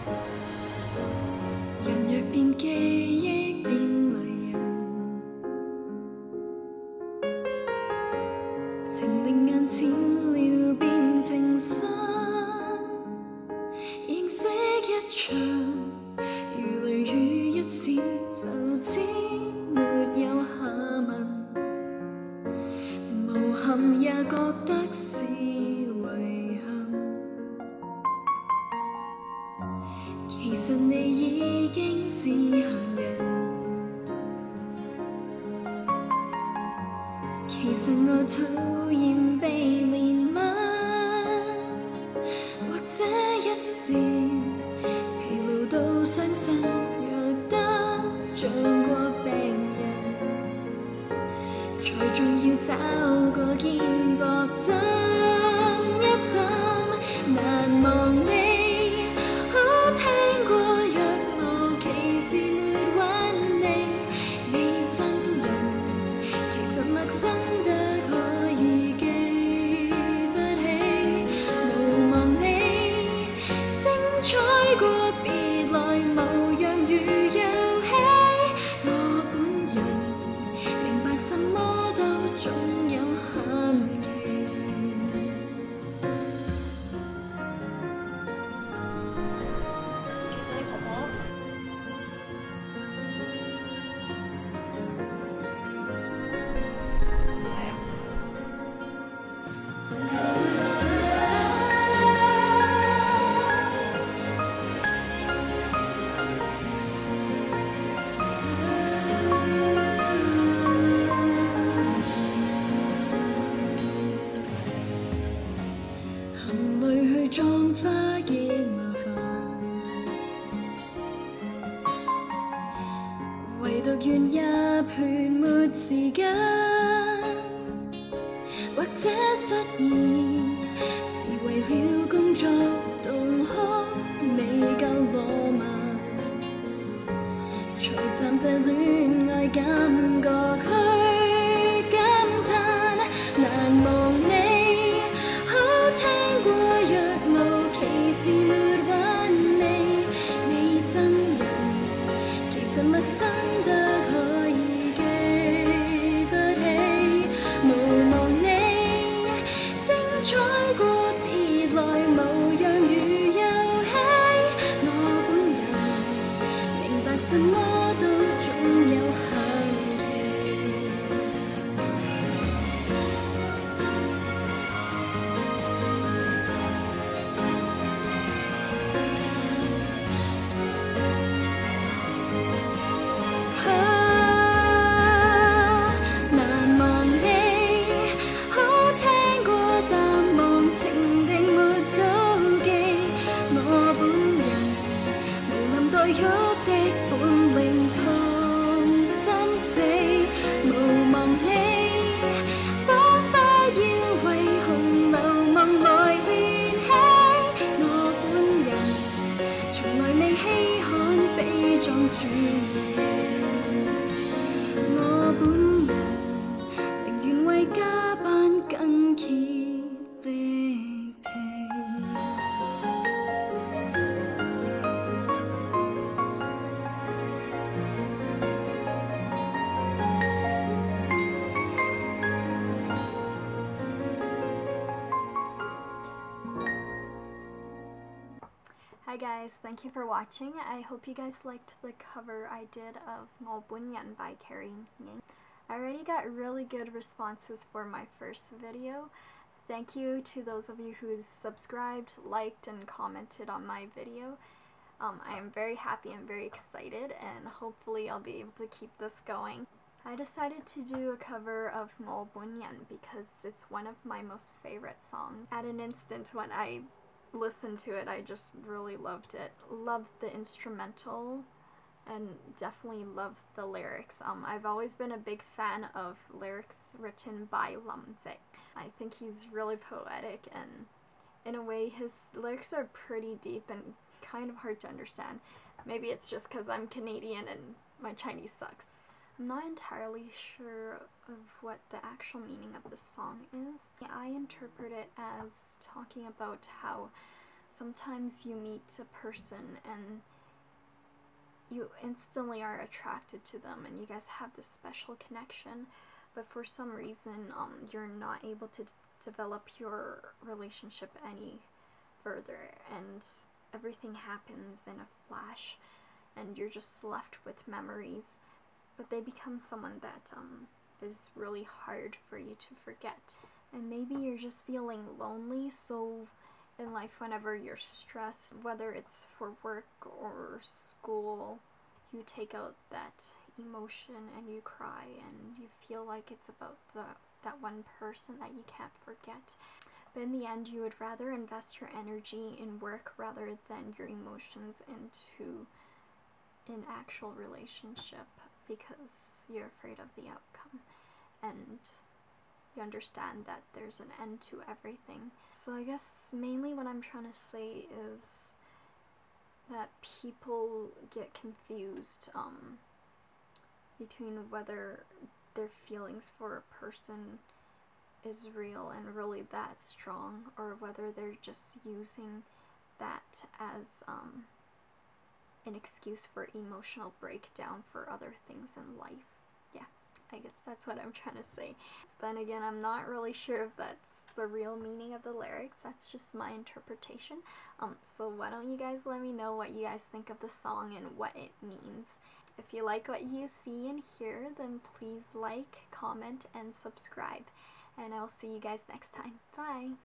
人若變記憶變迷人，情令眼淺了變情深，認識一場，如雷雨一閃就知沒有下文，無憾也覺得是遺憾。其實你已經是閒人，其實我討厭被憐憫，或者一時疲勞到傷身，弱得像過病人，才仲要找個肩膊枕一枕，難忘你。聽過若無其事沒韻味，你真人其實陌生得可以記不起，無望你精彩過別來無恙如遊戲，我本人明白什麼都總有限期。行淚去葬花亦麻煩，唯獨願入血沒時間，或者失意是為了工作動哭未夠浪漫，才暫借戀愛感覺去感嘆，難忘你。是沒韻味，你真人其實陌生得可以記不起，無望你精彩過別來無恙如遊戲，我本人明白什麼都總有限期。我本人寧願為加班更竭力拼。 Hi guys, thank you for watching. I hope you guys liked the cover I did of Mo Bunyan by Carrie Ng. I already got really good responses for my first video. Thank you to those of you who subscribed, liked, and commented on my video. I am very happy and very excited, and hopefully I'll be able to keep this going. I decided to do a cover of Mo Bunyan because it's one of my most favorite songs. At an instant when I listened to it, I just really loved it. Loved the instrumental and definitely loved the lyrics. I've always been a big fan of lyrics written by Lamze. I think he's really poetic, and in a way his lyrics are pretty deep and kind of hard to understand. Maybe it's just because I'm Canadian and my Chinese sucks. I'm not entirely sure of what the actual meaning of the song is. I interpret it as talking about how sometimes you meet a person and you instantly are attracted to them and you guys have this special connection, but for some reason you're not able to develop your relationship any further, and everything happens in a flash and you're just left with memories, but they become someone that is really hard for you to forget. And maybe you're just feeling lonely, so in life whenever you're stressed, whether it's for work or school, you take out that emotion and you cry and you feel like it's about that one person that you can't forget. But in the end, you would rather invest your energy in work rather than your emotions into an actual relationship, because you're afraid of the outcome and you understand that there's an end to everything. So I guess mainly what I'm trying to say is that people get confused between whether their feelings for a person is real and really that strong, or whether they're just using that as an excuse for emotional breakdown for other things in life. Yeah, I guess that's what I'm trying to say. Then again, I'm not really sure if that's the real meaning of the lyrics. That's just my interpretation. So why don't you guys let me know what you guys think of the song and what it means. If you like what you see and hear, then please like, comment, and subscribe. And I'll see you guys next time. Bye!